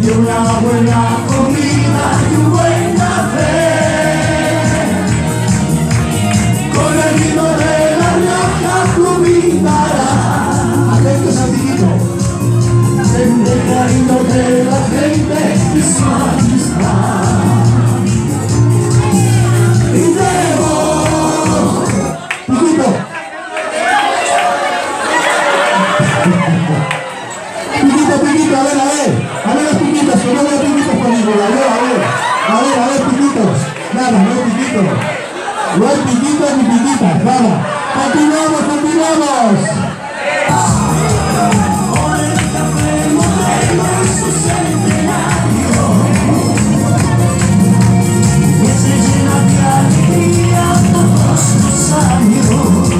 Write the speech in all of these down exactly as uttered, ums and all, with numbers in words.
y una buena comida y un buen café. Con el vino de La Rioja tú brindarás. Atentos al tijito. El cariño de la gente y su amistad. Brindemos. Tijito. Piquito, piquito, a ver, a ver, a ver los piquitos, que no veo piquitos por ningún lado, a ver, a ver, a ver, a ver, piquitos, nada, no hay piquitos, no hay piquitos ni piquitas, nada, continuamos, continuamos. Por el café moderno y su centenario, que se llena de alegría todos los años.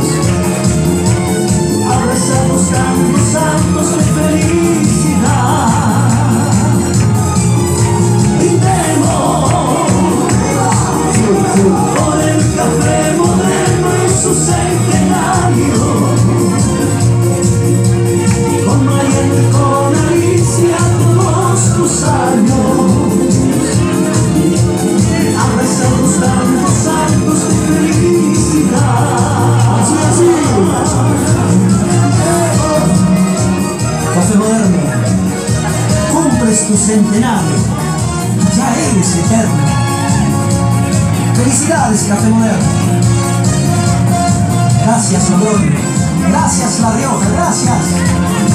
Abrazados tantos santos de felicidad. Brindemos por el café moderno y su centenario. Con Mariana y con Alicia todos tus años. Abrazados tantos santos de felicidad. Así, así. Café Moderno, cumples tu centenario, ya eres eterno. Felicidades, Café Moderno. Gracias, Logroño. Gracias, La Rioja. Gracias.